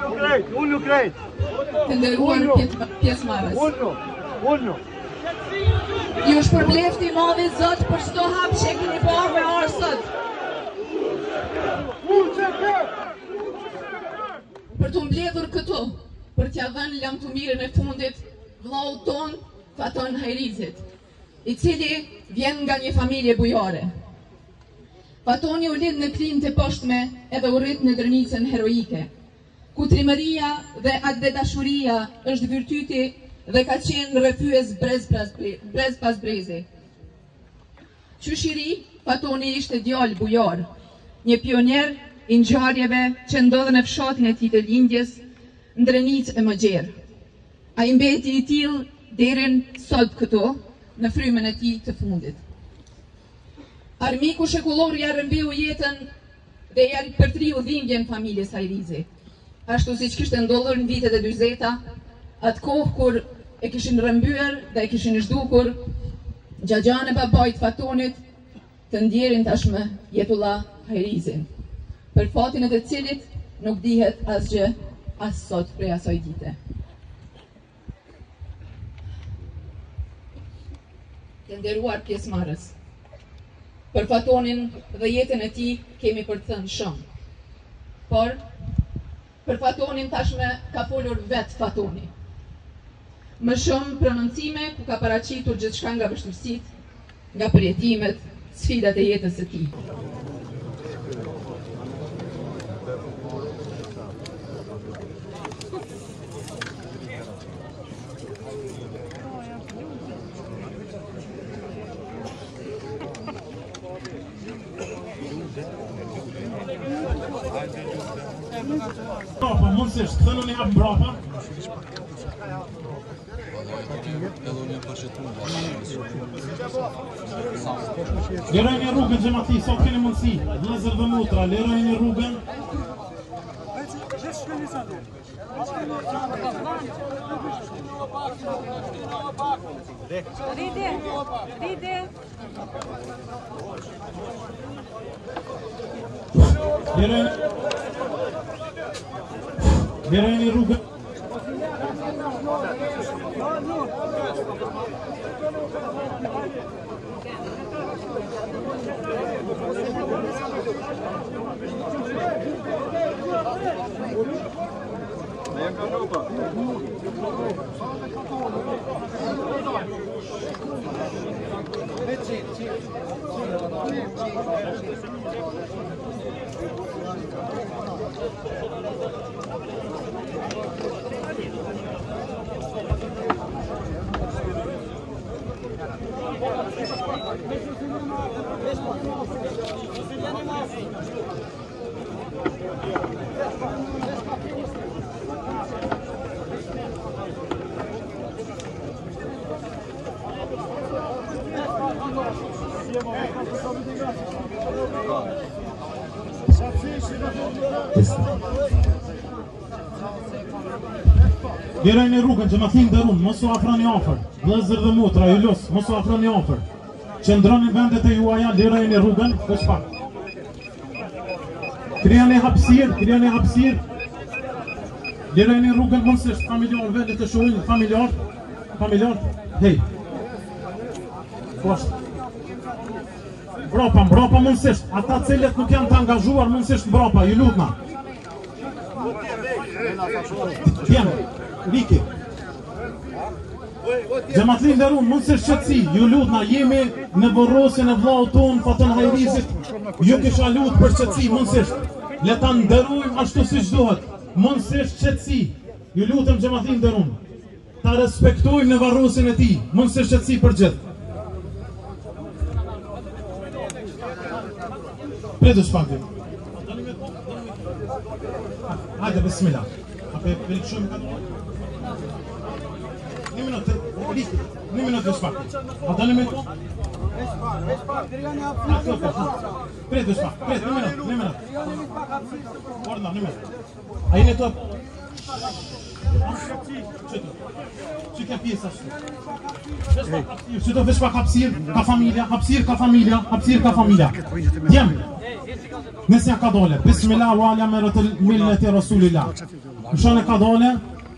Unë nuk krejt. Të nderuar pjesëmarrës. Unë. Ju shpërbleft i madhi Zot për çdo hap që keni bërë me orë sot. Për të mbledhur këtu, për t'ja dhënë lamtumirën e fundit vllaut ton Faton Hajrizit, i cili vjen nga një familje bujare. Fatoni u lidh në klinë të poshtme edhe u rrit në dërnicën heroike, ku trimëria dhe dashuria është virtyti dhe ka qenë rrethyes brez pas brezi. Qyshiri, Fatoni ishte djalë bujor, një pionier i ngjarjeve që ndodhen në fshatin e tij të lindjes, në Drenicë e Mëgjerë. Ai mbeti i tillë deri sot këtu, në frymën e tij të fundit. Armiku shekullor ja rrëmbiu jetën dhe ja përtriu dhimbjen familjes Hajrizi. Ashtu siç kishte ndodhur në vitet e 40-ta, atë kohë kur e kishin rrëmbyer dhe e kishin zhdukur xhaxhan e babait Fatonit, të ndjerin tashmë Jetullah Hajrizin, për fatin e të cilit nuk dihet asgjë as sot prej asaj dite. Të nderuar pjesëmarrës, për Fatonin dhe jetën e tij kemi për të thënë shumë. Por për Fatonin tashmë ka folur vetë Fatoni. Më shumë prononcime ku ka paraqitur gjithçka nga vështirësitë, nga përjetimet, sfidat e jetës së tij. Brapa, mundësisht, thënë një hapë brapa. Liroj një rrugën që ma thi, sot keni mundësi, vëllezër dhe motra, liroj një rrugën. Liroj një rrugën. Liroj një rrugën që ma thinë dërun, mos u afroni afër, vëllezër dhe motra, ju lus, mos u afroni afër. Qëndroni vendet e juaja, liroj një rrugën, veç pak. Krijani hapësirë, liroj një rrugën mundësisht, familjarë, vendet e shohin, familjarë, hej. Poshtë. Mbrapa mundësisht, ata cilët nuk janë të angazhuar mundësisht mbrapa, ju lutna. Vjen, Viki. Xhamatllin Derun, mundësisht qëtësi, ju lutna, jemi në vorrosin e vllaut ton, Faton Hajrizit, ju kisha lutë për qëtësi, mundësisht. Le ta nderojmë ashtu siç duhet, mundësisht qëtësi, ju lutëm Xhamatllin Derun. Ta respektojmë në varrosin e tij, mundësisht qëtësi për gjithë. Predu shpakti. Hajde, bismillah. Ape shumë ka dojë. Një minutë dhe shpakti. A da një minutë? Predu shpakti, një minutë. Orna, një minutë. A jene të... Qëtë e pjesë ashtu. Qëtë vesh pak hapsir, ka familja. Jem, nësja ka dole. Bismillah wa ala meratul milleti Rasulillah. Mshane ka dole.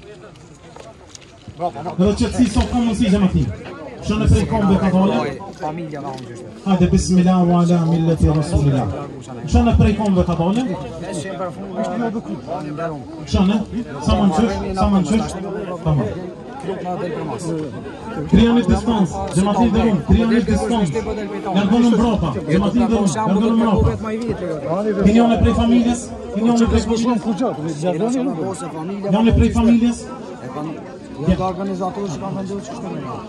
Edhe qëtësi so ka mundësi gjematin. Mshane prej kombe ka dole. Hajde bismillah wa ala milleti rasulillah. Mshane prej kombe ka dole. Mshane, sa më qysh. Tamam. Krijani distancë, gjematin dhe unë, krijani distancë. Largonu mbrapa, gjematin dhe unë, largonu mbrapa. Njone prej familjes, njone prej familjes. Dhe organizatorë që kanë vendohë që shtë mëna.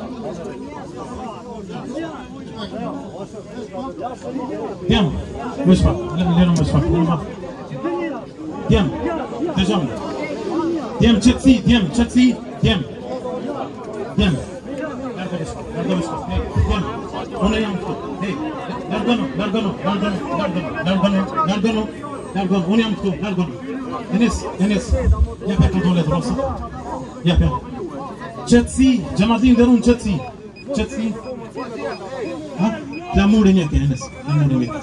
Djem, vëshpa, lërëm vëshpa. Djem, të gjamë. Djem, qëtësi, djem. Djem. Largo vëshpa, hej, djem. Unë jam këtu, hej. Largono. Unë jam këtu, largono. Enes. Jepe ka dole të rosa. Jepe. Qëtësi, gjematin dhe unë qëtësi. Ha? Flamurin jeti, Enes. Flamurin jeti.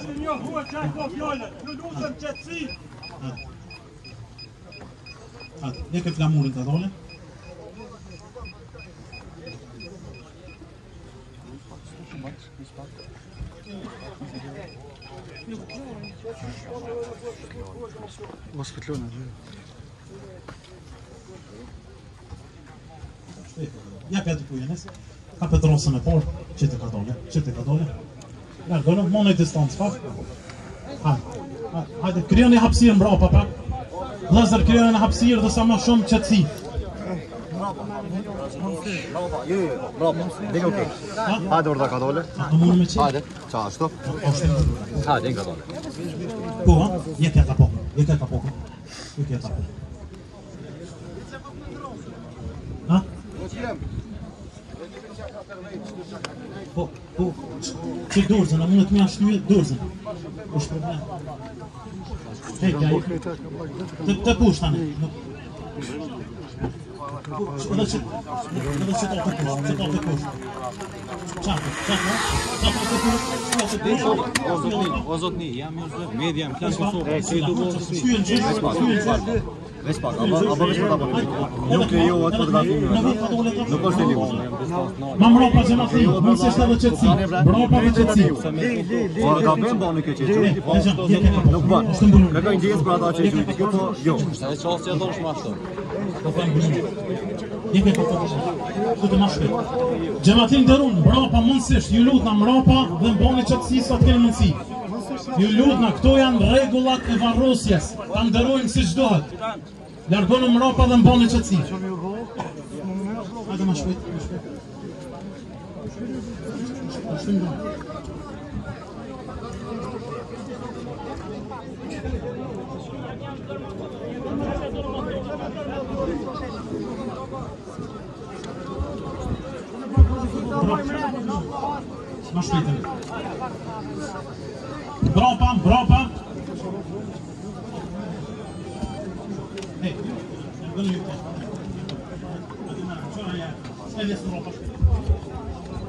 Jeke flamurin të dole. Mos pëtlona gjë. Ja për të ku Enes. Ka për trosën e por. Qëtë ka dole. Largono, monoj distancë pak. Hajde, kryoni hapsirë mbrapa pak. Vëllezër, kryoni hapsirë dhe sa më shumë qëtësi. Bravo, dhe okej. Hajde orada ka dole. A mundë me qenë? Hajde, qa ashtu? Hajde, ka dole. Po, ha? Jekja ta po. Ha? Po, që dorëzën, a mundë të mja shnyë dorëzën. është problem. Hej, të push tani. Edhe që to të push. Qatë. O zotni, jam media, jam klasë Kosovë. Vespak, apo nuk e jo atë fotografinë. Nuk është e liu. Ma mropa që ma thi, më se shtë dhe qëtësi. Mropa dhe qëtësi. Por ka bën bani kjo qëtësi. Nuk bën. Kërkoj ndjes për ata që e qëtësi. Kjo po, jo. Edhe qasë që dosh ma shtë. Jeke ka të të ma shpet. Gjematin dërun, mropa mundësisht, ju lutna mropa dhe mboni qëtësi sa të kene mundësi. Ju lutna, këto janë regullat e varrosjes, ta ndërojnë si shdohet. Largonu mropa dhe mboni qëtësi. Hajde ma shpet, Ma shpetën. Mbrapa. Hej, gënë ju të. Qëra ja, s'e lesë mbrapa shpetën.